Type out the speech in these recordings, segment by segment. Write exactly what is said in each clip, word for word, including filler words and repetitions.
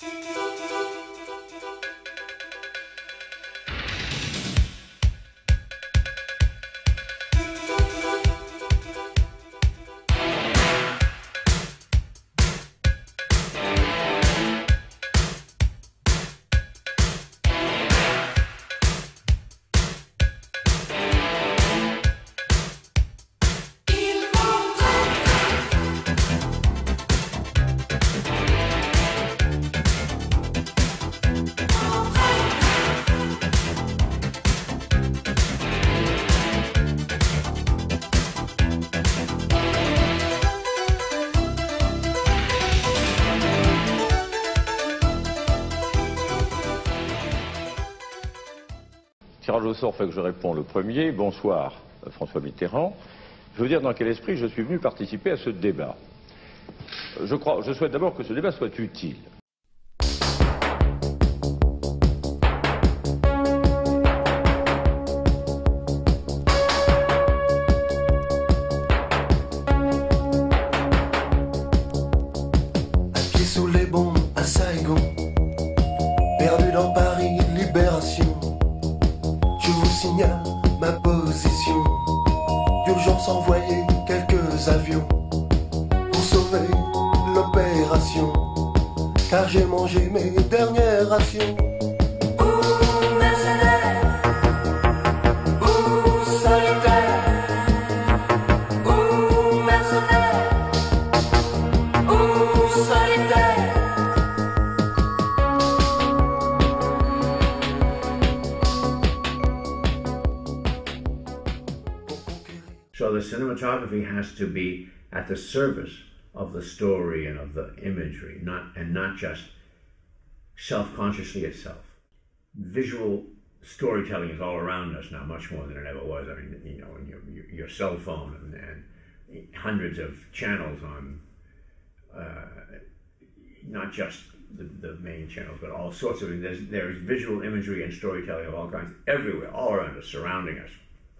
Tirage au sort fait que je réponds le premier. Bonsoir, François Mitterrand. Je veux dire dans quel esprit je suis venu participer à ce débat. Je, crois, je souhaite d'abord que ce débat soit utile. À pied sous les bombes à Saigon, perdu dans Paris, libération. Je vous signale ma position. D'urgence envoyer quelques avions pour sauver l'opération, car j'ai mangé mes dernières rations. Ouh, mercenaire, ouh, solitaire, ouh, mercenaire, ouh, solitaire. So the cinematography has to be at the service of the story and of the imagery, not and not just self-consciously itself. Visual storytelling is all around us now, much more than it ever was. I mean, you know, your, your, your cell phone and, and hundreds of channels on, uh, not just the, the main channels, but all sorts of it. There's, there's visual imagery and storytelling of all kinds everywhere, all around us, surrounding us.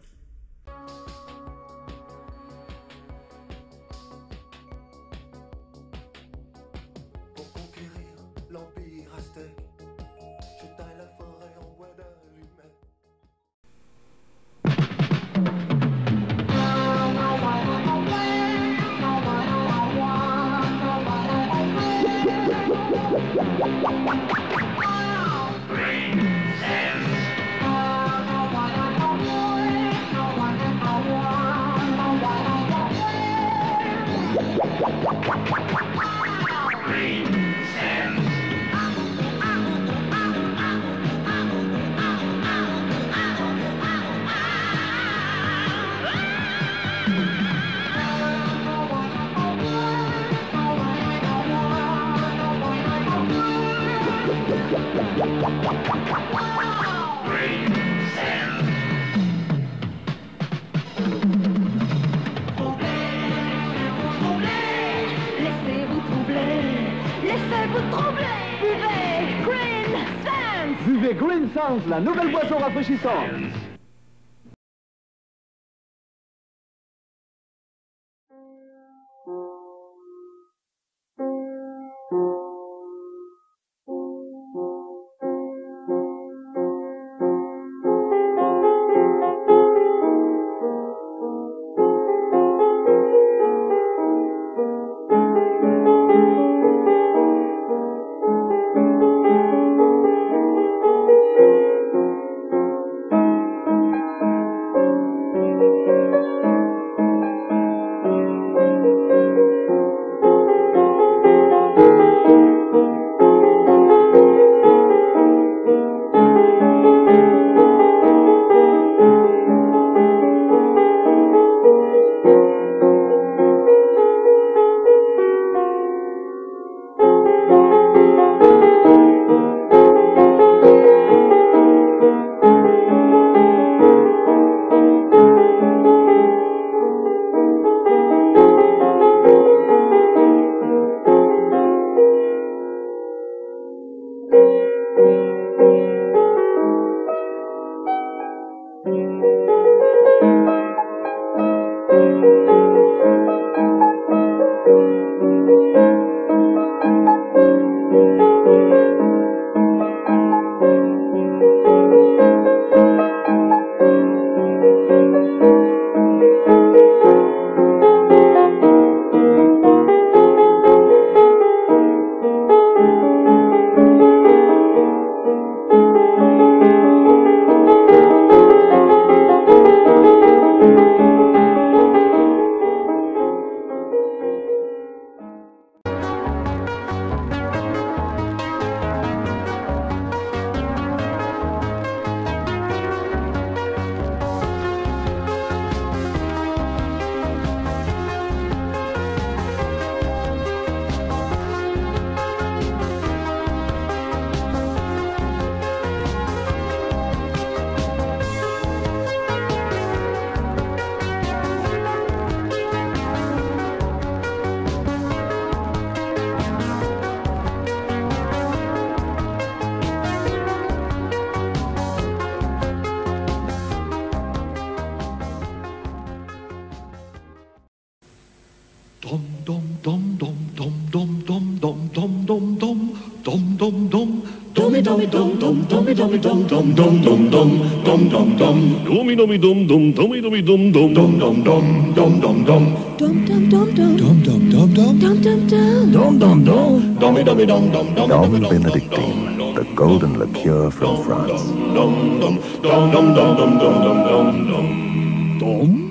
L'empire aztèque, je taille la forêt en bois d'allumettes. Buvez Green Sense, la nouvelle boisson rafraîchissante. dum dum. Dummy dummy dum dum dummy dummy dum dum dum dum dum dum dum dum. Dummy dummy dum dum dummy dummy dum dum dum dum dum dum dum dum. Dum dum dum dum. Dum dum dum dum. Dum dum dum. Dum dum dum. Dummy dummy dum dum dum. Dom Benedictine, the golden liqueur from France. Dum dum dum dum dum dum dum dum dum dum.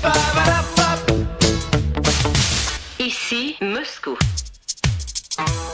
Ici, Moscou.